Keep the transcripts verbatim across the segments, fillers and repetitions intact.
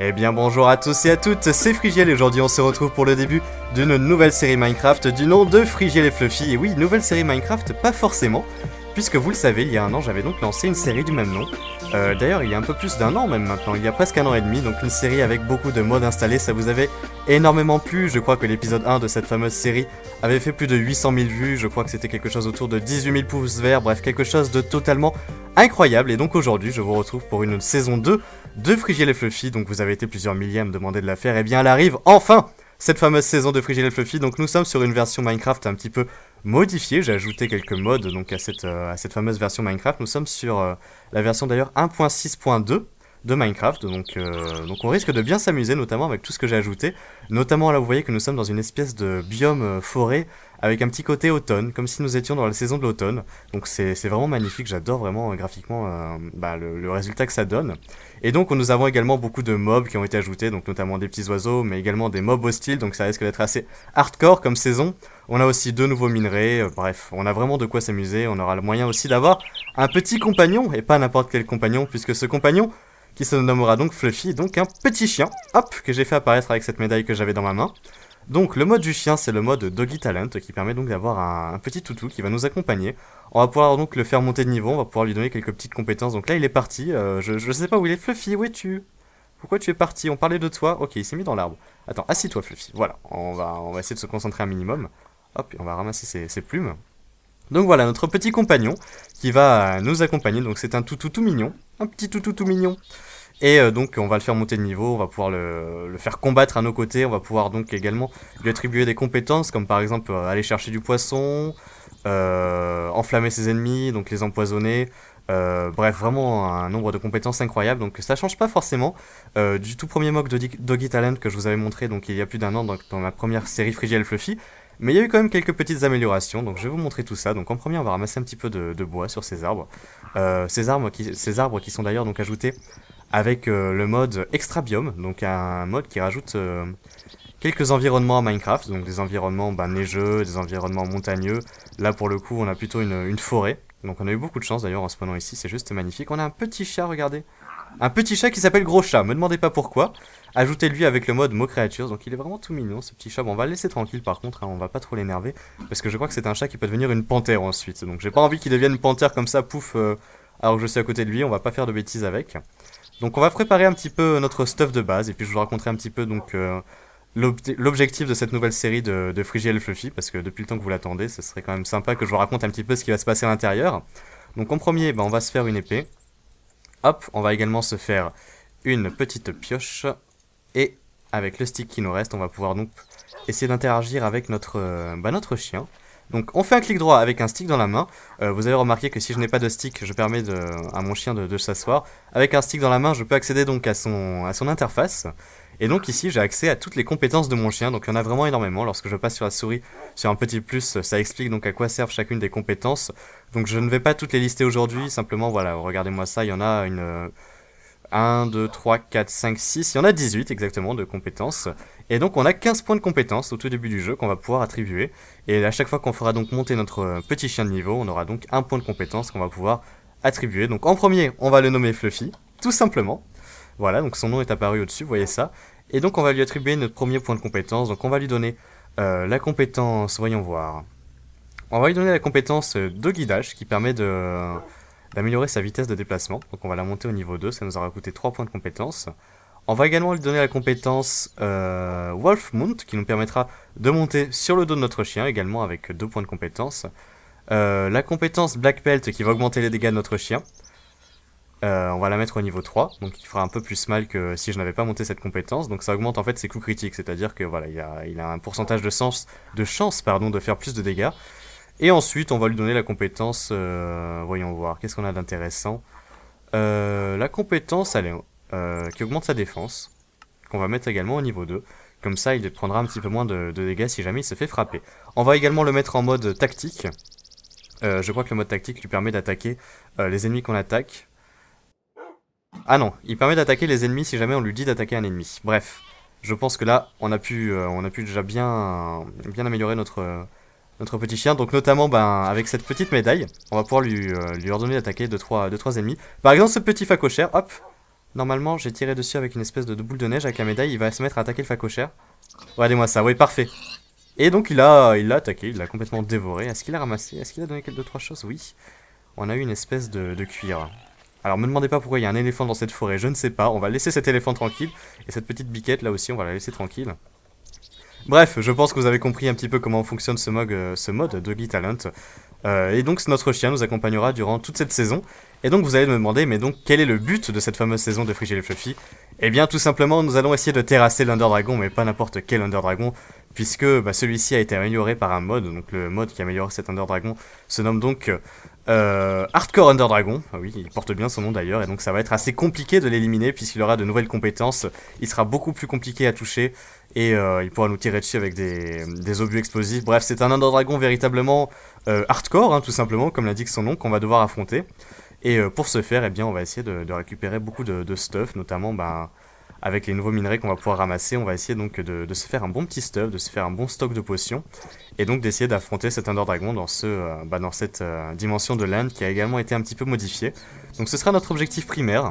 Eh bien bonjour à tous et à toutes, c'est Frigiel et aujourd'hui on se retrouve pour le début d'une nouvelle série Minecraft du nom de Frigiel et Fluffy. Et oui, nouvelle série Minecraft, pas forcément, puisque vous le savez, il y a un an j'avais donc lancé une série du même nom. Euh, D'ailleurs il y a un peu plus d'un an même maintenant, il y a presque un an et demi, donc une série avec beaucoup de mods installés, ça vous avait énormément plu. Je crois que l'épisode un de cette fameuse série avait fait plus de huit cent mille vues, je crois que c'était quelque chose autour de dix-huit mille pouces verts, bref quelque chose de totalement incroyable. Et donc aujourd'hui je vous retrouve pour une saison deux de Frigiel et Fluffy, donc vous avez été plusieurs milliers à me demander de la faire, et bien elle arrive enfin, cette fameuse saison de Frigiel et Fluffy. Donc nous sommes sur une version Minecraft un petit peu modifiée, j'ai ajouté quelques mods donc à cette, euh, à cette fameuse version Minecraft. Nous sommes sur euh, la version d'ailleurs un point six point deux de Minecraft, donc, euh, donc on risque de bien s'amuser, notamment avec tout ce que j'ai ajouté, notamment là vous voyez que nous sommes dans une espèce de biome euh, forêt, avec un petit côté automne, comme si nous étions dans la saison de l'automne, donc c'est vraiment magnifique, j'adore vraiment euh, graphiquement euh, bah, le, le résultat que ça donne. Et donc nous avons également beaucoup de mobs qui ont été ajoutés, donc notamment des petits oiseaux, mais également des mobs hostiles, donc ça risque d'être assez hardcore comme saison. On a aussi deux nouveaux minerais, euh, bref, on a vraiment de quoi s'amuser, on aura le moyen aussi d'avoir un petit compagnon, et pas n'importe quel compagnon, puisque ce compagnon, qui se nommera donc Fluffy, donc un petit chien, hop, que j'ai fait apparaître avec cette médaille que j'avais dans ma main. Donc le mode du chien, c'est le mode Doggy Talent, qui permet donc d'avoir un, un petit toutou qui va nous accompagner. On va pouvoir donc le faire monter de niveau, on va pouvoir lui donner quelques petites compétences. Donc là il est parti, euh, je, je sais pas où il est. Fluffy, où es-tu? Pourquoi tu es parti? On parlait de toi. Ok, il s'est mis dans l'arbre. Attends, assis-toi Fluffy, voilà, on va, on va essayer de se concentrer un minimum. Hop, et on va ramasser ses, ses plumes. Donc voilà, notre petit compagnon qui va nous accompagner, donc c'est un toutou tout mignon, un petit toutou tout mignon. Et euh, donc on va le faire monter de niveau, on va pouvoir le, le faire combattre à nos côtés, on va pouvoir donc également lui attribuer des compétences, comme par exemple euh, aller chercher du poisson, euh, enflammer ses ennemis, donc les empoisonner, euh, bref vraiment un nombre de compétences incroyables. Donc ça change pas forcément euh, du tout premier mode de Doggy Talent que je vous avais montré donc il y a plus d'un an dans, dans ma première série Frigiel Fluffy. Mais il y a eu quand même quelques petites améliorations, donc je vais vous montrer tout ça. Donc en premier on va ramasser un petit peu de, de bois sur ces arbres, euh, ces, arbres qui, ces arbres qui sont d'ailleurs donc ajoutés avec euh, le mode Extra Biome, donc un mode qui rajoute euh, quelques environnements à Minecraft, donc des environnements bah, neigeux, des environnements montagneux. Là pour le coup on a plutôt une, une forêt, donc on a eu beaucoup de chance d'ailleurs en spawnant ici, c'est juste magnifique. On a un petit chat, regardez, un petit chat qui s'appelle Gros Chat, me demandez pas pourquoi. Ajoutez-lui avec le mode Mo Creatures, donc il est vraiment tout mignon ce petit chat. Bon on va le laisser tranquille par contre, hein, on va pas trop l'énerver, parce que je crois que c'est un chat qui peut devenir une panthère ensuite, donc j'ai pas envie qu'il devienne une panthère comme ça, pouf, euh, alors que je suis à côté de lui, on va pas faire de bêtises avec. Donc on va préparer un petit peu notre stuff de base, et puis je vous raconterai un petit peu donc euh, l'objectif de cette nouvelle série de, de Frigiel et Fluffy, parce que depuis le temps que vous l'attendez, ce serait quand même sympa que je vous raconte un petit peu ce qui va se passer à l'intérieur. Donc en premier, bah, on va se faire une épée. Hop, on va également se faire une petite pioche, et avec le stick qui nous reste, on va pouvoir donc essayer d'interagir avec notre, euh, bah, notre chien. Donc on fait un clic droit avec un stick dans la main, euh, vous avez remarqué que si je n'ai pas de stick, je permets de, à mon chien de, de s'asseoir. Avec un stick dans la main, je peux accéder donc à son, à son interface. Et donc ici, j'ai accès à toutes les compétences de mon chien, donc il y en a vraiment énormément. Lorsque je passe sur la souris, sur un petit plus, ça explique donc à quoi servent chacune des compétences. Donc je ne vais pas toutes les lister aujourd'hui, simplement voilà, regardez-moi ça, il y en a une... un, deux, trois, quatre, cinq, six, il y en a dix-huit exactement de compétences. Et donc on a quinze points de compétences au tout début du jeu qu'on va pouvoir attribuer. Et à chaque fois qu'on fera donc monter notre petit chien de niveau, on aura donc un point de compétence qu'on va pouvoir attribuer. Donc en premier, on va le nommer Fluffy, tout simplement. Voilà, donc son nom est apparu au-dessus, vous voyez ça. Et donc on va lui attribuer notre premier point de compétence. Donc on va lui donner euh, la compétence, voyons voir. On va lui donner la compétence de guidage qui permet de... d'améliorer sa vitesse de déplacement, donc on va la monter au niveau deux, ça nous aura coûté trois points de compétence. On va également lui donner la compétence euh, Wolf Mount, qui nous permettra de monter sur le dos de notre chien, également avec deux points de compétence. Euh, la compétence Black Pelt, qui va augmenter les dégâts de notre chien. Euh, on va la mettre au niveau trois, donc il fera un peu plus mal que si je n'avais pas monté cette compétence, donc ça augmente en fait ses coups critiques, c'est-à-dire que voilà, il a, il a un pourcentage de, sens, de chance pardon, de faire plus de dégâts. Et ensuite, on va lui donner la compétence, euh, voyons voir, qu'est-ce qu'on a d'intéressant. euh, La compétence, elle est, euh, qui augmente sa défense, qu'on va mettre également au niveau deux. Comme ça, il prendra un petit peu moins de, de dégâts si jamais il se fait frapper. On va également le mettre en mode tactique. Euh, je crois que le mode tactique lui permet d'attaquer euh, les ennemis qu'on attaque. Ah non, il permet d'attaquer les ennemis si jamais on lui dit d'attaquer un ennemi. Bref, je pense que là, on a pu, euh, on a pu déjà bien, bien améliorer notre... Euh, notre petit chien, donc notamment ben, avec cette petite médaille, on va pouvoir lui, euh, lui ordonner d'attaquer deux trois ennemis. Par exemple ce petit facochère, hop, Normalement, j'ai tiré dessus avec une espèce de, de boule de neige avec la médaille. Il va se mettre à attaquer le phacochère. Regardez-moi ça, oui, parfait. Et donc, il a, il l'a attaqué, il l'a complètement dévoré. Est-ce qu'il a ramassé? Est-ce qu'il a donné quelques deux, trois choses? Oui. On a eu une espèce de, de cuir. Alors, me demandez pas pourquoi il y a un éléphant dans cette forêt, je ne sais pas. On va laisser cet éléphant tranquille. Et cette petite biquette, là aussi, on va la laisser tranquille. Bref, je pense que vous avez compris un petit peu comment fonctionne ce mode, euh, ce mode Doggy Talent. Euh, et donc notre chien nous accompagnera durant toute cette saison. Et donc vous allez me demander, mais donc quel est le but de cette fameuse saison de Frigel et Fluffy? Eh bien tout simplement nous allons essayer de terrasser l'Under Dragon, mais pas n'importe quel Under Dragon, puisque bah, celui-ci a été amélioré par un mode. Donc le mode qui améliore cet Under Dragon se nomme donc euh, Hardcore Under Dragon. Ah oui, il porte bien son nom d'ailleurs, et donc ça va être assez compliqué de l'éliminer puisqu'il aura de nouvelles compétences. Il sera beaucoup plus compliqué à toucher. Et euh, il pourra nous tirer dessus avec des, des obus explosifs. Bref, c'est un Under Dragon véritablement euh, hardcore, hein, tout simplement, comme l'indique son nom, qu'on va devoir affronter. Et euh, pour ce faire, eh bien, on va essayer de, de récupérer beaucoup de, de stuff, notamment ben, avec les nouveaux minerais qu'on va pouvoir ramasser. On va essayer donc de, de se faire un bon petit stuff, de se faire un bon stock de potions, et donc d'essayer d'affronter cet Under Dragon dans, ce, euh, bah, dans cette euh, dimension de land qui a également été un petit peu modifiée. Donc ce sera notre objectif primaire.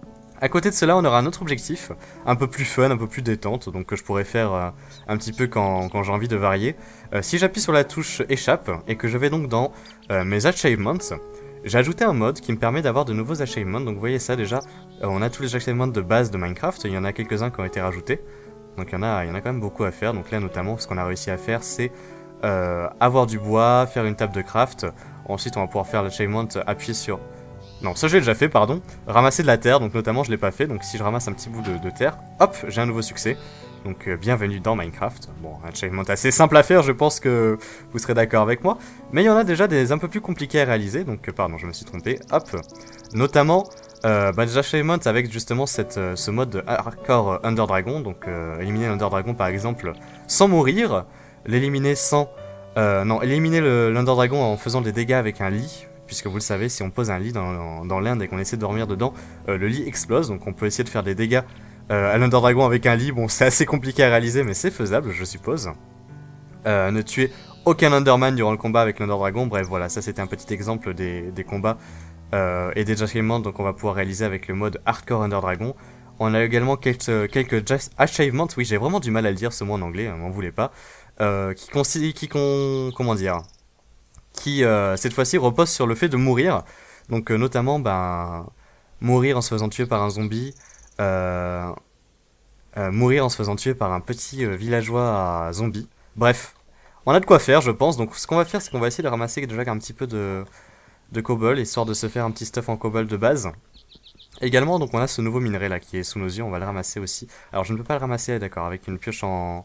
À côté de cela, on aura un autre objectif, un peu plus fun, un peu plus détente, donc que je pourrais faire euh, un petit peu quand, quand j'ai envie de varier. Euh, si j'appuie sur la touche échappe et que je vais donc dans euh, mes achievements, j'ai ajouté un mode qui me permet d'avoir de nouveaux achievements. Donc vous voyez ça déjà, euh, on a tous les achievements de base de Minecraft, il y en a quelques-uns qui ont été rajoutés. Donc il y en a, il y en a quand même beaucoup à faire. Donc là notamment, ce qu'on a réussi à faire, c'est euh, avoir du bois, faire une table de craft. Ensuite on va pouvoir faire l'achievement, appuyer sur... Non, ça j'ai déjà fait, pardon. Ramasser de la terre, donc notamment je l'ai pas fait. Donc si je ramasse un petit bout de, de terre, hop, j'ai un nouveau succès. Donc euh, bienvenue dans Minecraft. Bon, un achievement assez simple à faire, je pense que vous serez d'accord avec moi. Mais il y en a déjà des un peu plus compliqués à réaliser. Donc euh, pardon, je me suis trompé. Hop. Notamment euh, bah, des achievements avec justement cette, euh, ce mode de Hardcore Under Dragon. Donc euh, éliminer l'Under Dragon par exemple sans mourir. L'éliminer sans... Euh, non, éliminer l'Under Dragon en faisant des dégâts avec un lit. Puisque vous le savez, si on pose un lit dans, dans l'Inde et qu'on essaie de dormir dedans, euh, le lit explose, donc on peut essayer de faire des dégâts euh, à l'Under Dragon avec un lit. Bon, c'est assez compliqué à réaliser, mais c'est faisable, je suppose. Euh, ne tuer aucun Underman durant le combat avec l'Under Dragon. Bref, voilà, ça c'était un petit exemple des, des combats euh, et des achievements donc on va pouvoir réaliser avec le mode Hardcore Under Dragon. On a également quelques, quelques achievements, oui, j'ai vraiment du mal à le dire ce mot en anglais, hein, m'en voulez pas, euh, qui considèrent, qui con, comment dire... qui euh, cette fois-ci repose sur le fait de mourir, donc euh, notamment ben, mourir en se faisant tuer par un zombie, euh, euh, mourir en se faisant tuer par un petit euh, villageois à zombie, bref, on a de quoi faire je pense, donc ce qu'on va faire c'est qu'on va essayer de ramasser déjà un petit peu de, de cobble, histoire de se faire un petit stuff en cobble de base. Également donc on a ce nouveau minerai là qui est sous nos yeux, on va le ramasser aussi, alors je ne peux pas le ramasser d'accord, avec une pioche en...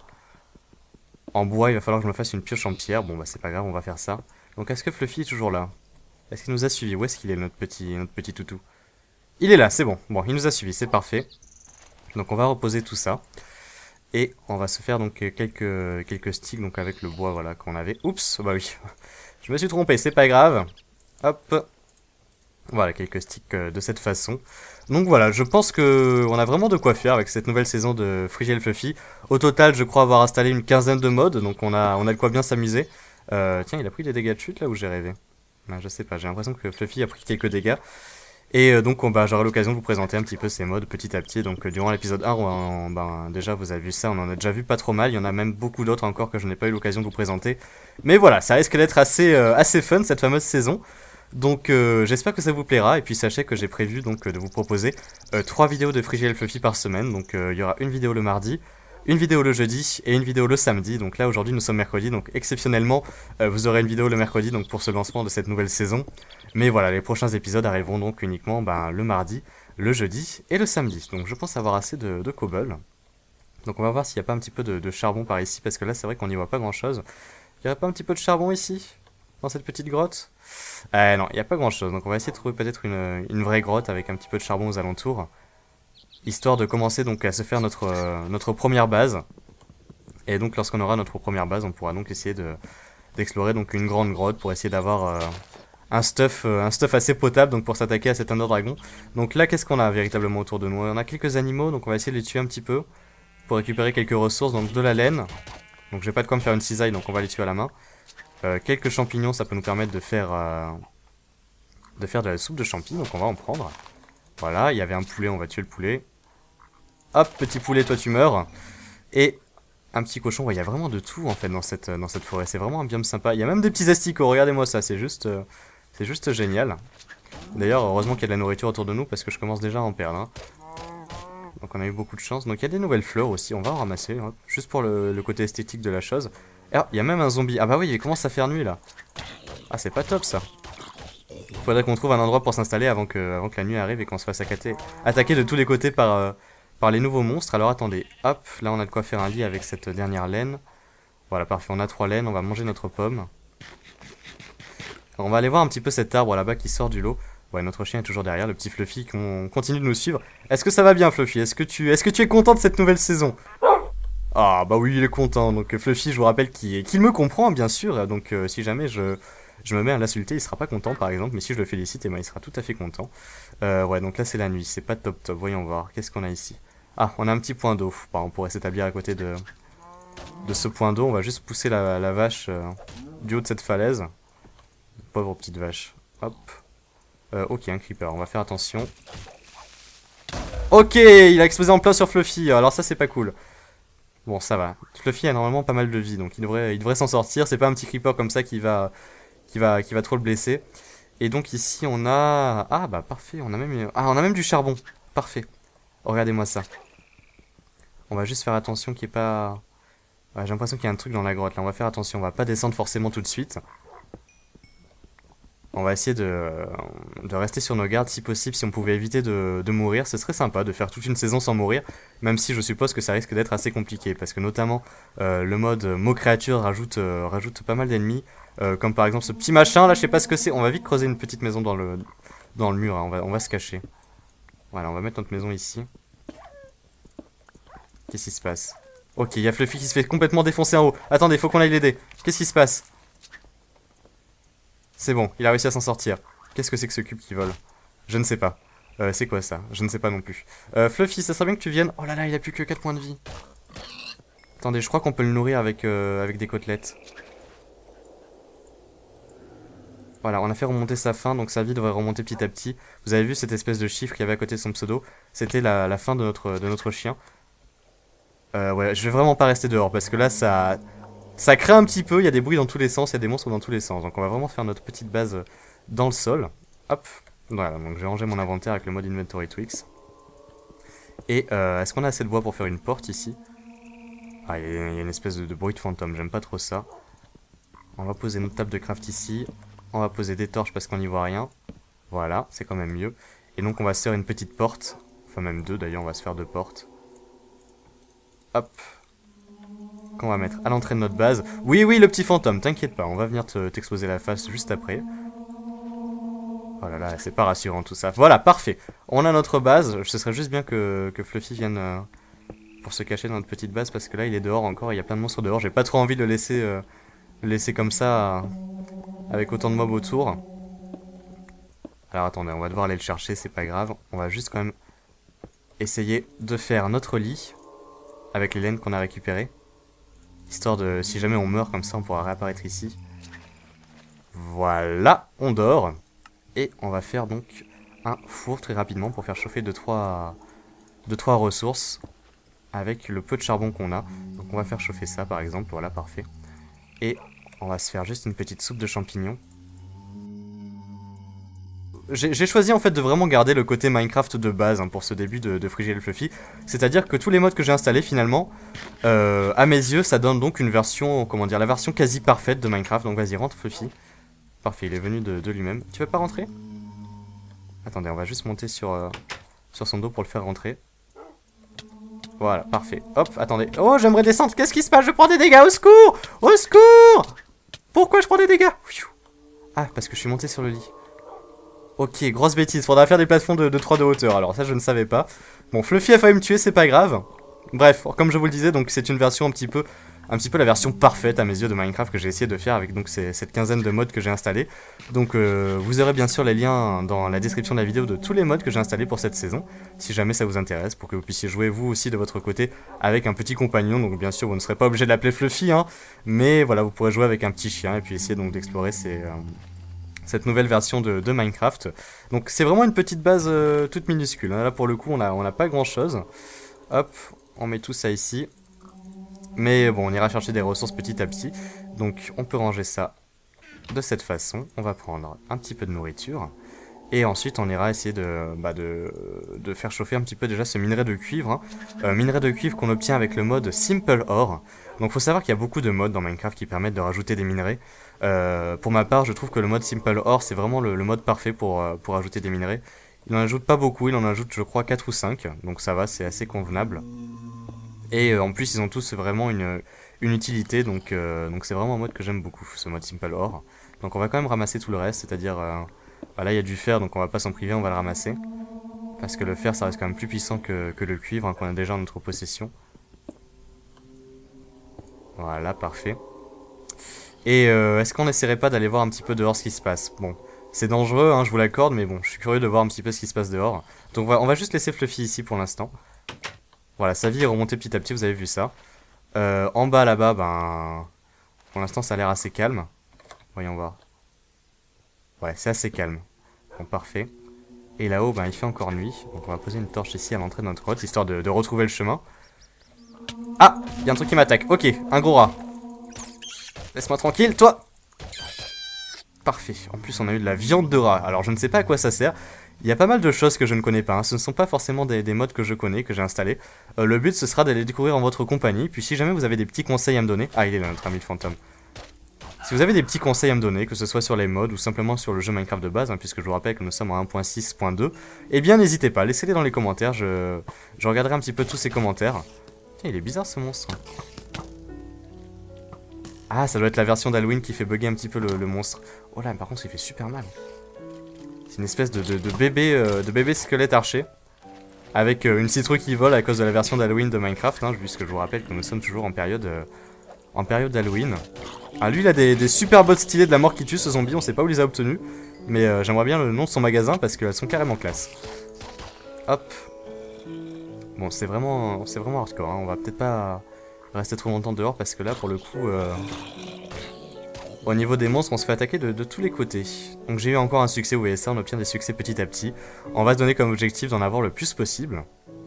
en bois, il va falloir que je me fasse une pioche en pierre, bon bah c'est pas grave, on va faire ça. Donc est-ce que Fluffy est toujours là? Est-ce qu'il nous a suivi? Où est-ce qu'il est notre petit, notre petit toutou? Il est là, c'est bon. Bon, il nous a suivi, c'est parfait. Donc on va reposer tout ça. Et on va se faire donc quelques, quelques sticks donc avec le bois voilà, qu'on avait. Oups, bah oui. Je me suis trompé, c'est pas grave. Hop. Voilà, quelques sticks de cette façon. Donc voilà, je pense que on a vraiment de quoi faire avec cette nouvelle saison de Frigel Fluffy. Au total, je crois avoir installé une quinzaine de modes, donc on a, on a de quoi bien s'amuser. Euh, tiens, il a pris des dégâts de chute là où j'ai rêvé. Ben, je sais pas, j'ai l'impression que Fluffy a pris quelques dégâts. Et euh, donc on, bah, j'aurai l'occasion de vous présenter un petit peu ces modes petit à petit. Donc euh, durant l'épisode un, on, on, ben, déjà vous avez vu ça, on en a déjà vu pas trop mal. Il y en a même beaucoup d'autres encore que je n'ai pas eu l'occasion de vous présenter. Mais voilà, ça risque d'être assez, euh, assez fun cette fameuse saison. Donc euh, j'espère que ça vous plaira. Et puis sachez que j'ai prévu donc de vous proposer euh, trois vidéos de Frigel Fluffy par semaine. Donc euh, il y aura une vidéo le mardi, une vidéo le jeudi et une vidéo le samedi. Donc là aujourd'hui nous sommes mercredi, donc exceptionnellement euh, vous aurez une vidéo le mercredi donc pour ce lancement de cette nouvelle saison. Mais voilà, les prochains épisodes arriveront donc uniquement ben, le mardi, le jeudi et le samedi. Donc je pense avoir assez de, de cobble. Donc on va voir s'il n'y a pas un petit peu de, de charbon par ici, parce que là c'est vrai qu'on n'y voit pas grand chose. Il n'y aurait pas un petit peu de charbon ici, dans cette petite grotte? Euh non, il n'y a pas grand chose, donc on va essayer de trouver peut-être une, une vraie grotte avec un petit peu de charbon aux alentours. Histoire de commencer donc à se faire notre, euh, notre première base. Et donc lorsqu'on aura notre première base, on pourra donc essayer de d'explorer donc une grande grotte pour essayer d'avoir euh, un stuff euh, un stuff assez potable donc pour s'attaquer à cet Under Dragon. Donc là qu'est-ce qu'on a véritablement autour de nous? On a quelques animaux, donc on va essayer de les tuer un petit peu pour récupérer quelques ressources, donc de la laine. Donc j'ai pas de quoi me faire une cisaille, donc on va les tuer à la main. Euh, quelques champignons, ça peut nous permettre de faire euh, de faire de la soupe de champignons, donc on va en prendre. Voilà, il y avait un poulet, on va tuer le poulet. Hop, petit poulet, toi tu meurs. Et un petit cochon, ouais, il y a vraiment de tout en fait dans cette, dans cette forêt. C'est vraiment un biome sympa. Il y a même des petits asticots, regardez-moi ça, c'est juste, euh, c'est juste génial. D'ailleurs, heureusement qu'il y a de la nourriture autour de nous parce que je commence déjà à en perdre. Hein. Donc on a eu beaucoup de chance. Donc il y a des nouvelles fleurs aussi, on va en ramasser, hein, juste pour le, le côté esthétique de la chose. Ah, il y a même un zombie. Ah bah oui, il commence à faire nuit là. Ah, c'est pas top ça. Faudrait qu'on trouve un endroit pour s'installer avant que, avant que la nuit arrive et qu'on se fasse attaquer, attaquer de tous les côtés par, euh, par les nouveaux monstres. Alors attendez, hop, là on a de quoi faire un lit avec cette dernière laine. Voilà, parfait, on a trois laines, on va manger notre pomme. Alors on va aller voir un petit peu cet arbre là-bas qui sort du lot. Ouais, notre chien est toujours derrière, le petit Fluffy, qu'on continue de nous suivre. Est-ce que ça va bien Fluffy? Est-ce que tu, est-ce que tu es content de cette nouvelle saison? Ah bah oui, il est content. Donc Fluffy, je vous rappelle qu'il qu'il me comprend bien sûr. Donc euh, si jamais je, je me mets à l'insulter, il sera pas content par exemple. Mais si je le félicite, eh ben, il sera tout à fait content. Euh, ouais, donc là c'est la nuit, c'est pas top top. Voyons voir, qu'est-ce qu'on a ici? Ah, on a un petit point d'eau. Bah, on pourrait s'établir à côté de, de ce point d'eau. On va juste pousser la, la vache euh, du haut de cette falaise. Pauvre petite vache. Hop. Euh, ok, un creeper, on va faire attention. Ok, il a explosé en plein sur Fluffy. Alors ça c'est pas cool. Bon, ça va. Fluffy a normalement pas mal de vie, donc il devrait, il devrait s'en sortir. C'est pas un petit creeper comme ça qui va, qui va, qui va trop le blesser. Et donc ici on a, ah bah parfait, on a même, ah on a même du charbon. Parfait. Regardez-moi ça. On va juste faire attention qu'il n'y ait pas, ouais, j'ai l'impression qu'il y a un truc dans la grotte. Là, on va faire attention. On va pas descendre forcément tout de suite. On va essayer de, de rester sur nos gardes si possible. Si on pouvait éviter de, de mourir, ce serait sympa de faire toute une saison sans mourir. Même si je suppose que ça risque d'être assez compliqué. Parce que notamment, euh, le mode mot créature rajoute, euh, rajoute pas mal d'ennemis. Euh, comme par exemple ce petit machin, là je sais pas ce que c'est. On va vite creuser une petite maison dans le, dans le mur. Hein. On, va, on va se cacher. Voilà, on va mettre notre maison ici. Qu'est-ce qui se passe? Ok, il y a Fluffy qui se fait complètement défoncer en haut. Attendez, faut qu'on aille l'aider. Qu'est-ce qui se passe? C'est bon, il a réussi à s'en sortir. Qu'est-ce que c'est que ce cube qui vole? Je ne sais pas. Euh, c'est quoi ça? Je ne sais pas non plus. Euh, Fluffy, ça serait bien que tu viennes. Oh là là, il a plus que quatre points de vie. Attendez, je crois qu'on peut le nourrir avec, euh, avec des côtelettes. Voilà, on a fait remonter sa faim, donc sa vie devrait remonter petit à petit. Vous avez vu cette espèce de chiffre qu'il y avait à côté de son pseudo? C'était la, la faim de notre, de notre chien. Euh, ouais, je vais vraiment pas rester dehors, parce que là, ça... Ça crée un petit peu, il y a des bruits dans tous les sens, il y a des monstres dans tous les sens. Donc on va vraiment faire notre petite base dans le sol. Hop, voilà, donc j'ai rangé mon inventaire avec le mode Inventory Tweaks. Et euh, est-ce qu'on a assez de bois pour faire une porte ici? Ah, il y, y a une espèce de, de bruit de fantôme, j'aime pas trop ça. On va poser notre table de craft ici. On va poser des torches parce qu'on n'y voit rien. Voilà, c'est quand même mieux. Et donc on va se faire une petite porte. Enfin même deux d'ailleurs, on va se faire deux portes. Hop. Qu'on va mettre à l'entrée de notre base. Oui, oui, le petit fantôme, t'inquiète pas, on va venir t'exposer la face juste après. Oh là là, c'est pas rassurant tout ça. Voilà, parfait. On a notre base, ce serait juste bien que, que Fluffy vienne euh, pour se cacher dans notre petite base, parce que là, il est dehors encore, il y a plein de monstres dehors. J'ai pas trop envie de le laisser, euh, le laisser comme ça, euh, avec autant de mobs autour. Alors attendez, on va devoir aller le chercher, c'est pas grave. On va juste quand même essayer de faire notre lit, avec les laines qu'on a récupérées. Histoire de, si jamais on meurt comme ça, on pourra réapparaître ici. Voilà, on dort. Et on va faire donc un four très rapidement pour faire chauffer deux trois ressources avec le peu de charbon qu'on a. Donc on va faire chauffer ça par exemple, voilà, parfait. Et on va se faire juste une petite soupe de champignons. J'ai choisi en fait de vraiment garder le côté Minecraft de base hein, pour ce début de, de Frigiel Fluffy. C'est-à-dire que tous les modes que j'ai installés finalement, euh, à mes yeux, ça donne donc une version, comment dire, la version quasi parfaite de Minecraft. Donc vas-y, rentre Fluffy. Parfait, il est venu de, de lui-même. Tu veux pas rentrer? Attendez, on va juste monter sur, euh, sur son dos pour le faire rentrer. Voilà, parfait. Hop, attendez. Oh, j'aimerais descendre. Qu'est-ce qui se passe? Je prends des dégâts, au secours! Au secours! Pourquoi je prends des dégâts? Ah, parce que je suis monté sur le lit. Ok, grosse bêtise, faudra faire des plafonds de, de trois de hauteur, alors ça je ne savais pas. Bon, Fluffy a failli me tuer, c'est pas grave. Bref, comme je vous le disais, donc c'est une version un petit peu un petit peu la version parfaite à mes yeux de Minecraft que j'ai essayé de faire avec donc ces, cette quinzaine de mods que j'ai installés. Donc euh, vous aurez bien sûr les liens dans la description de la vidéo de tous les mods que j'ai installés pour cette saison, si jamais ça vous intéresse, pour que vous puissiez jouer vous aussi de votre côté avec un petit compagnon. Donc bien sûr vous ne serez pas obligé de l'appeler Fluffy, hein, mais voilà, vous pourrez jouer avec un petit chien et puis essayer donc d'explorer ces... Euh, cette nouvelle version de, de Minecraft. Donc c'est vraiment une petite base euh, toute minuscule, hein. Là pour le coup on a, on a pas grand chose. Hop, on met tout ça ici. Mais bon, on ira chercher des ressources petit à petit. Donc on peut ranger ça de cette façon. On va prendre un petit peu de nourriture. Et ensuite on ira essayer de, bah de, de faire chauffer un petit peu déjà ce minerai de cuivre. Hein. Euh, minerai de cuivre qu'on obtient avec le mode Simple Ore. Donc faut savoir qu'il y a beaucoup de modes dans Minecraft qui permettent de rajouter des minerais. Euh, pour ma part je trouve que le mode Simple Ore c'est vraiment le, le mode parfait pour, euh, pour ajouter des minerais. Il en ajoute pas beaucoup, il en ajoute je crois quatre ou cinq. Donc ça va, c'est assez convenable. Et euh, en plus ils ont tous vraiment une, une utilité, donc euh, donc c'est vraiment un mode que j'aime beaucoup, ce mode Simple Ore. Donc on va quand même ramasser tout le reste, c'est-à-dire, euh, bah là il y a du fer donc on va pas s'en priver, on va le ramasser. Parce que le fer ça reste quand même plus puissant que, que le cuivre, hein, qu'on a déjà en notre possession. Voilà, parfait. Et euh, est-ce qu'on essaierait pas d'aller voir un petit peu dehors ce qui se passe? Bon, c'est dangereux, hein, je vous l'accorde, mais bon, je suis curieux de voir un petit peu ce qui se passe dehors. Donc on va, on va juste laisser Fluffy ici pour l'instant. Voilà, sa vie est remontée petit à petit, vous avez vu ça. Euh, en bas, là-bas, ben... Pour l'instant, ça a l'air assez calme. Voyons voir. Ouais, c'est assez calme. Bon, parfait. Et là-haut, ben, il fait encore nuit. Donc on va poser une torche ici à l'entrée de notre grotte, histoire de, de retrouver le chemin. Ah, il y a un truc qui m'attaque. Ok, un gros rat. Laisse-moi tranquille, toi. Parfait. En plus, on a eu de la viande de rat. Alors, je ne sais pas à quoi ça sert. Il y a pas mal de choses que je ne connais pas, hein. Ce ne sont pas forcément des, des modes que je connais, que j'ai installés. Euh, le but ce sera d'aller découvrir en votre compagnie, puis si jamais vous avez des petits conseils à me donner... Ah, il est là notre ami le fantôme. Si vous avez des petits conseils à me donner, que ce soit sur les modes ou simplement sur le jeu Minecraft de base, hein, puisque je vous rappelle que nous sommes en un point six point deux, eh bien n'hésitez pas, laissez-les dans les commentaires, je... je regarderai un petit peu tous ces commentaires. Tiens, il est bizarre ce monstre. Ah, ça doit être la version d'Halloween qui fait bugger un petit peu le, le monstre. Oh là, mais par contre il fait super mal. C'est une espèce de, de, de, bébé, euh, de bébé squelette archer. Avec euh, une citrouille qui vole à cause de la version d'Halloween de Minecraft, hein, puisque je vous rappelle que nous sommes toujours en période euh, en période d'Halloween. Ah, lui il a des, des super bottes stylées de la mort qui tue ce zombie, on sait pas où il les a obtenus. Mais euh, j'aimerais bien le nom de son magasin parce qu'elles sont carrément classe. Hop. Bon, c'est vraiment, c'est vraiment hardcore, hein. On va peut-être pas rester trop longtemps dehors parce que là pour le coup... Euh... Au niveau des monstres, on se fait attaquer de, de tous les côtés. Donc j'ai eu encore un succès, vous voyez ça, on obtient des succès petit à petit. On va se donner comme objectif d'en avoir le plus possible.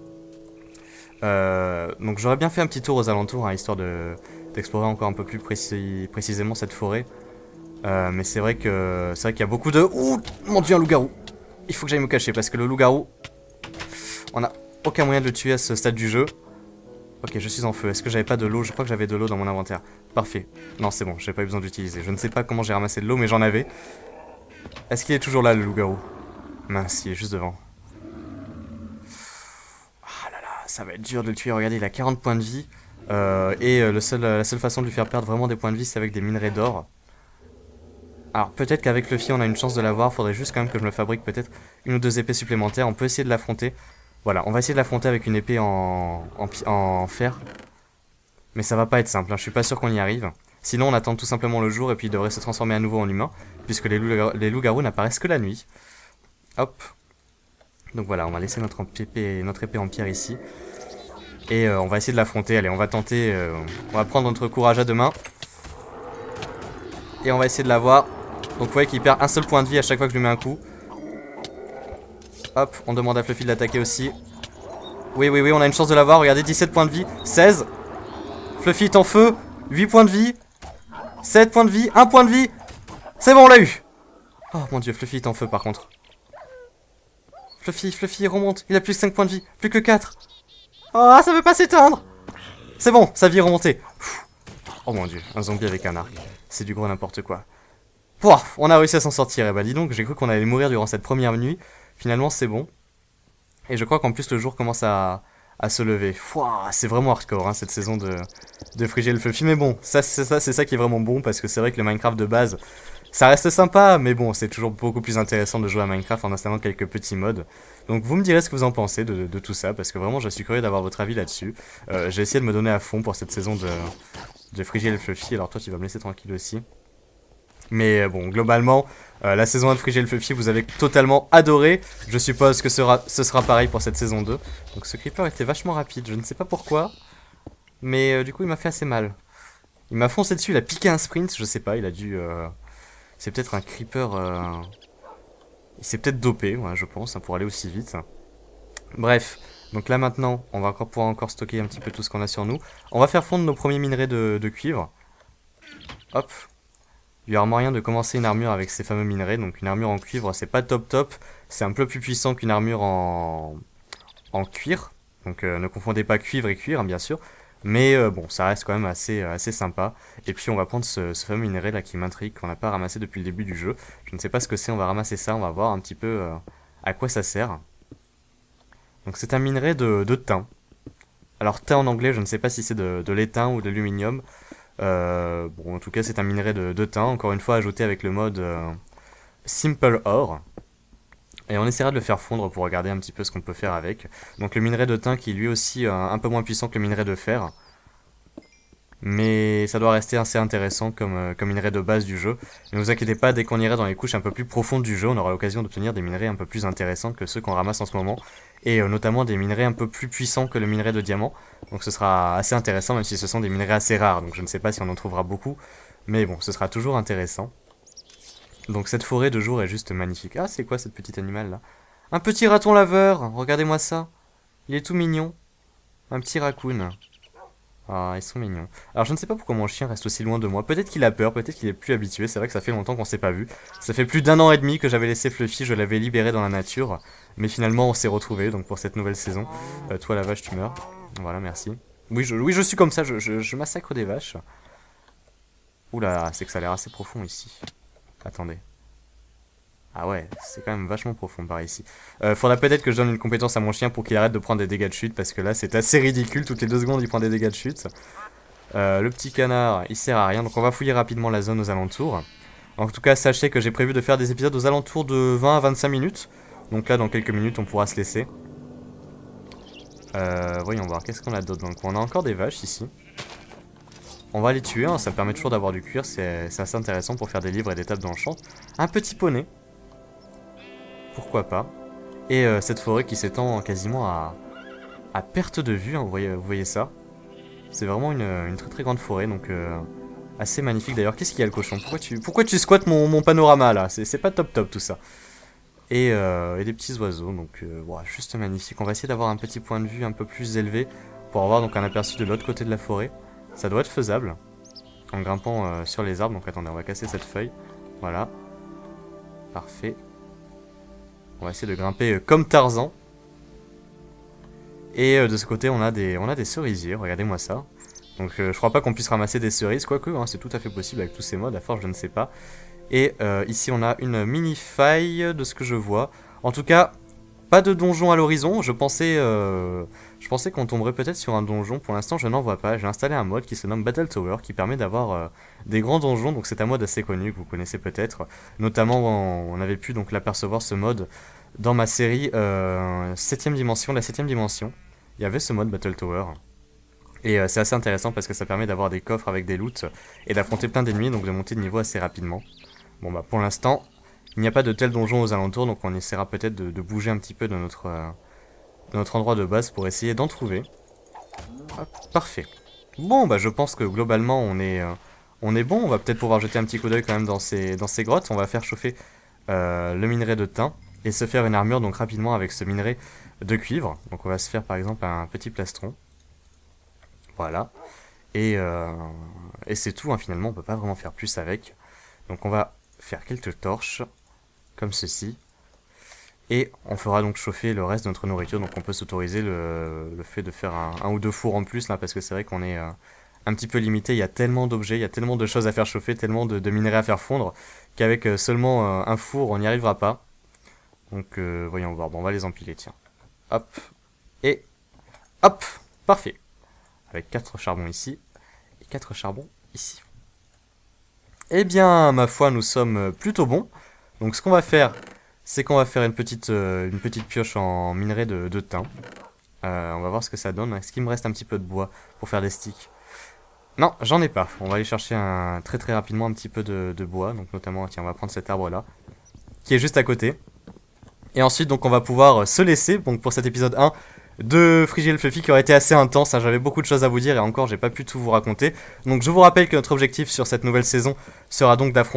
Euh, donc j'aurais bien fait un petit tour aux alentours, hein, histoire de d'explorer encore un peu plus précis, précisément cette forêt. Euh, mais c'est vrai que c'est vrai qu'il y a beaucoup de... Ouh, mon dieu, un loup-garou. Il faut que j'aille me cacher parce que le loup-garou, on n'a aucun moyen de le tuer à ce stade du jeu. Ok, je suis en feu. Est-ce que j'avais pas de l'eau? Je crois que j'avais de l'eau dans mon inventaire. Parfait. Non, c'est bon, j'ai pas eu besoin d'utiliser. Je ne sais pas comment j'ai ramassé de l'eau, mais j'en avais. Est-ce qu'il est toujours là, le loup-garou? Mince, il est juste devant. Ah là là, ça va être dur de le tuer. Regardez, il a quarante points de vie. Euh, et euh, le seul, la seule façon de lui faire perdre vraiment des points de vie, c'est avec des minerais d'or. Alors, peut-être qu'avec Fluffy, on a une chance de l'avoir. Faudrait juste quand même que je me fabrique peut-être une ou deux épées supplémentaires. On peut essayer de l'affronter. Voilà, on va essayer de l'affronter avec une épée en, en, en fer. Mais ça va pas être simple, hein. Je suis pas sûr qu'on y arrive. Sinon on attend tout simplement le jour et puis il devrait se transformer à nouveau en humain. Puisque les loups-garous loups n'apparaissent que la nuit. Hop. Donc voilà, on va laisser notre épée, notre épée en pierre ici. Et euh, on va essayer de l'affronter. Allez, on va tenter, euh, on va prendre notre courage à deux mains. Et on va essayer de l'avoir. Donc vous voyez qu'il perd un seul point de vie à chaque fois que je lui mets un coup. Hop, on demande à Fluffy de l'attaquer aussi. Oui, oui, oui, on a une chance de l'avoir. Regardez, dix-sept points de vie, seize. Fluffy est en feu, huit points de vie, sept points de vie, un point de vie. C'est bon, on l'a eu. Oh mon dieu, Fluffy est en feu par contre. Fluffy, Fluffy, il remonte. Il a plus que cinq points de vie, plus que quatre. Oh, ça veut pas s'éteindre. C'est bon, sa vie est remontée. Oh mon dieu, un zombie avec un arc. C'est du gros n'importe quoi. Pouah, on a réussi à s'en sortir. Et bah dis donc, j'ai cru qu'on allait mourir durant cette première nuit. Finalement, c'est bon. Et je crois qu'en plus, le jour commence à, à se lever. C'est vraiment hardcore, hein, cette saison de, de FreeGLFluffy. Mais bon, ça c'est ça, ça qui est vraiment bon. Parce que c'est vrai que le Minecraft de base, ça reste sympa. Mais bon, c'est toujours beaucoup plus intéressant de jouer à Minecraft en installant quelques petits mods. Donc vous me direz ce que vous en pensez de, de, de tout ça. Parce que vraiment, je suis curieux d'avoir votre avis là-dessus. Euh, j'ai essayé de me donner à fond pour cette saison de, de FreeGLFluffy. Alors toi, tu vas me laisser tranquille aussi. Mais bon, globalement, euh, la saison un de FreeGLFluffy, vous avez totalement adoré. Je suppose que ce sera, ce sera pareil pour cette saison deux. Donc ce creeper était vachement rapide, je ne sais pas pourquoi. Mais euh, du coup, il m'a fait assez mal. Il m'a foncé dessus, il a piqué un sprint, je sais pas, il a dû... Euh... C'est peut-être un creeper... Euh... Il s'est peut-être dopé, ouais, je pense, hein, pour aller aussi vite. Bref, donc là maintenant, on va encore pouvoir encore stocker un petit peu tout ce qu'on a sur nous. On va faire fondre nos premiers minerais de, de cuivre. Hop. Il y aura moyen de commencer une armure avec ces fameux minerais. Donc une armure en cuivre, c'est pas top top. C'est un peu plus puissant qu'une armure en, en cuir. Donc euh, ne confondez pas cuivre et cuir, hein, bien sûr. Mais euh, bon, ça reste quand même assez, euh, assez sympa. Et puis on va prendre ce, ce fameux minerai là qui m'intrigue, qu'on n'a pas ramassé depuis le début du jeu. Je ne sais pas ce que c'est, on va ramasser ça, on va voir un petit peu euh, à quoi ça sert. Donc c'est un minerai de, de thym. Alors thym en anglais, je ne sais pas si c'est de, de l'étain ou de l'aluminium. Euh, bon, en tout cas c'est un minerai de, de thym, encore une fois ajouté avec le mode euh, Simple Ore. Et on essaiera de le faire fondre pour regarder un petit peu ce qu'on peut faire avec. Donc le minerai de thym qui est lui aussi euh, un peu moins puissant que le minerai de fer. Mais ça doit rester assez intéressant comme, euh, comme minerai de base du jeu. Ne vous inquiétez pas, dès qu'on ira dans les couches un peu plus profondes du jeu, on aura l'occasion d'obtenir des minerais un peu plus intéressants que ceux qu'on ramasse en ce moment. Et euh, notamment des minerais un peu plus puissants que le minerai de diamant. Donc ce sera assez intéressant, même si ce sont des minerais assez rares. Donc je ne sais pas si on en trouvera beaucoup. Mais bon, ce sera toujours intéressant. Donc cette forêt de jour est juste magnifique. Ah, c'est quoi cette petite animal là? Un petit raton laveur, regardez-moi ça. Il est tout mignon. Un petit raccoon. Ah, ils sont mignons. Alors je ne sais pas pourquoi mon chien reste aussi loin de moi. Peut-être qu'il a peur, peut-être qu'il est plus habitué. C'est vrai que ça fait longtemps qu'on s'est pas vu. Ça fait plus d'un an et demi que j'avais laissé Fluffy, je l'avais libéré dans la nature. Mais finalement on s'est retrouvés donc pour cette nouvelle saison. Euh, toi la vache tu meurs. Voilà, merci. Oui je, oui, je suis comme ça, je, je, je massacre des vaches. Oula, c'est que ça a l'air assez profond ici. Attendez. Ah ouais, c'est quand même vachement profond par ici. Euh, faudra peut-être que je donne une compétence à mon chien pour qu'il arrête de prendre des dégâts de chute, parce que là c'est assez ridicule, toutes les deux secondes il prend des dégâts de chute. Euh, le petit canard, il sert à rien, donc on va fouiller rapidement la zone aux alentours. En tout cas, sachez que j'ai prévu de faire des épisodes aux alentours de vingt à vingt-cinq minutes. Donc là, dans quelques minutes, on pourra se laisser. Euh, voyons voir, qu'est-ce qu'on a d'autre dans le coin? On a encore des vaches ici. On va les tuer, hein, ça permet toujours d'avoir du cuir, c'est assez intéressant pour faire des livres et des tables d'enchant. Un petit poney. Pourquoi pas. Et euh, cette forêt qui s'étend quasiment à, à perte de vue, hein, vous, voyez, vous voyez ça. C'est vraiment une, une très très grande forêt, donc euh, assez magnifique d'ailleurs. Qu'est-ce qu'il y a le cochon? Pourquoi tu, pourquoi tu squattes mon, mon panorama là? C'est pas top top tout ça. Et, euh, et des petits oiseaux, donc euh, wow, juste magnifique. On va essayer d'avoir un petit point de vue un peu plus élevé pour avoir donc un aperçu de l'autre côté de la forêt. Ça doit être faisable en grimpant euh, sur les arbres. Donc attendez, on va casser cette feuille. Voilà. Parfait. On va essayer de grimper euh, comme Tarzan. Et euh, de ce côté, on a des, on a des cerisiers. Regardez-moi ça. Donc euh, je crois pas qu'on puisse ramasser des cerises, quoique hein, c'est tout à fait possible avec tous ces modes. À force, je ne sais pas. Et euh, ici, on a une mini faille de ce que je vois. En tout cas, pas de donjon à l'horizon. Je pensais, euh, je pensais qu'on tomberait peut-être sur un donjon. Pour l'instant, je n'en vois pas. J'ai installé un mode qui se nomme Battle Tower, qui permet d'avoir euh, des grands donjons. Donc c'est un mode assez connu que vous connaissez peut-être. Notamment, on, on avait pu donc l'apercevoir ce mode dans ma série euh, septième dimension, la septième dimension. Il y avait ce mode Battle Tower. Et euh, c'est assez intéressant parce que ça permet d'avoir des coffres avec des loots et d'affronter plein d'ennemis, donc de monter de niveau assez rapidement. Bon bah pour l'instant, il n'y a pas de tel donjon aux alentours, donc on essaiera peut-être de, de bouger un petit peu de notre, euh, de notre endroit de base pour essayer d'en trouver. Hop, parfait. Bon bah je pense que globalement on est, euh, on est bon, on va peut-être pouvoir jeter un petit coup d'œil quand même dans ces, dans ces grottes. On va faire chauffer euh, le minerai de thym et se faire une armure donc rapidement avec ce minerai de cuivre. Donc on va se faire par exemple un petit plastron. Voilà. Et, euh, et c'est tout, hein, finalement on peut pas vraiment faire plus avec. Donc on va faire quelques torches, comme ceci. Et on fera donc chauffer le reste de notre nourriture, donc on peut s'autoriser le, le fait de faire un, un ou deux fours en plus, là, parce que c'est vrai qu'on est euh, un petit peu limité, il y a tellement d'objets, il y a tellement de choses à faire chauffer, tellement de, de minerais à faire fondre, qu'avec euh, seulement euh, un four, on n'y arrivera pas. Donc euh, voyons voir, bon on va les empiler, tiens. Hop, et hop, parfait. Avec quatre charbons ici, et quatre charbons ici. Eh bien, ma foi, nous sommes plutôt bons. Donc ce qu'on va faire, c'est qu'on va faire une petite, euh, une petite pioche en minerai de, de thym. Euh, on va voir ce que ça donne. Est-ce qu'il me reste un petit peu de bois pour faire des sticks? Non, j'en ai pas. On va aller chercher un, très très rapidement un petit peu de, de bois. Donc notamment, tiens, on va prendre cet arbre-là, qui est juste à côté. Et ensuite, donc, on va pouvoir se laisser, donc pour cet épisode un, de Frigiel le Fluffy qui aurait été assez intense, hein, j'avais beaucoup de choses à vous dire et encore j'ai pas pu tout vous raconter. Donc je vous rappelle que notre objectif sur cette nouvelle saison sera donc d'affronter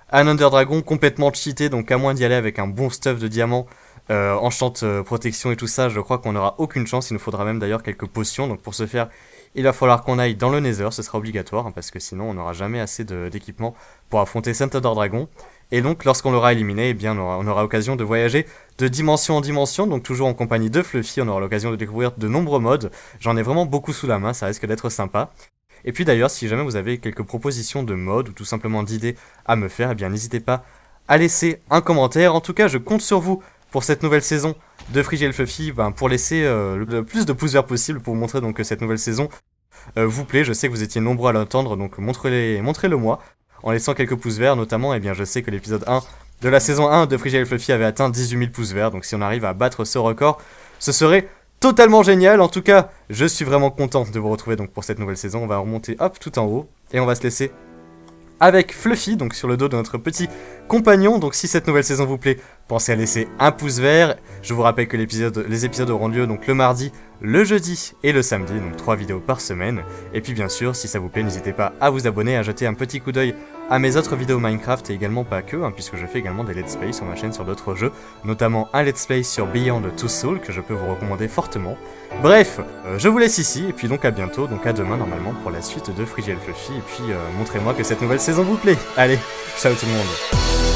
un Ender Dragon complètement cheaté, donc à moins d'y aller avec un bon stuff de diamants, euh, enchant euh, protection et tout ça, je crois qu'on n'aura aucune chance. Il nous faudra même d'ailleurs quelques potions, donc pour ce faire, il va falloir qu'on aille dans le Nether, ce sera obligatoire, hein, parce que sinon on n'aura jamais assez d'équipement pour affronter cet Ender Dragon. Et donc lorsqu'on l'aura éliminé, eh bien, on aura, on aura l'occasion de voyager de dimension en dimension, donc toujours en compagnie de Fluffy, on aura l'occasion de découvrir de nombreux modes. J'en ai vraiment beaucoup sous la main, ça risque d'être sympa. Et puis d'ailleurs, si jamais vous avez quelques propositions de modes ou tout simplement d'idées à me faire, eh bien n'hésitez pas à laisser un commentaire. En tout cas, je compte sur vous pour cette nouvelle saison de Frigiel Fluffy, ben, pour laisser euh, le plus de pouces verts possible pour vous montrer donc, que cette nouvelle saison euh, vous plaît. Je sais que vous étiez nombreux à l'entendre, donc montrez-le montrez moi en laissant quelques pouces verts. Notamment, eh bien, je sais que l'épisode un de la saison un de Frigiel Fluffy avait atteint dix-huit mille pouces verts, donc si on arrive à battre ce record, ce serait totalement génial. En tout cas, je suis vraiment content de vous retrouver donc pour cette nouvelle saison. On va remonter hop tout en haut et on va se laisser avec Fluffy, donc sur le dos de notre petit compagnon. Donc si cette nouvelle saison vous plaît, pensez à laisser un pouce vert. Je vous rappelle que les épisodes auront lieu donc le mardi, le jeudi et le samedi, donc trois vidéos par semaine. Et puis bien sûr, si ça vous plaît, n'hésitez pas à vous abonner, à jeter un petit coup d'œil à mes autres vidéos Minecraft et également pas que, hein, puisque je fais également des let's play sur ma chaîne sur d'autres jeux, notamment un let's play sur Beyond Two Souls que je peux vous recommander fortement. Bref, euh, je vous laisse ici et puis donc à bientôt, donc à demain normalement pour la suite de Frigiel Fluffy et puis euh, montrez-moi que cette nouvelle saison vous plaît. Allez, ciao tout le monde.